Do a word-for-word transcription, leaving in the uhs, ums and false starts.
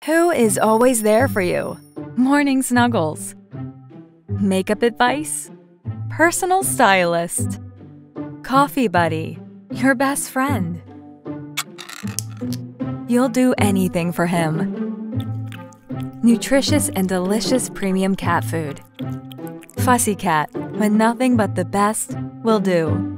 Who is always there for you? Morning snuggles. Makeup advice? Personal stylist. Coffee buddy. Your best friend. You'll do anything for him. Nutritious and delicious premium cat food. Fussy cat, when nothing but the best will do.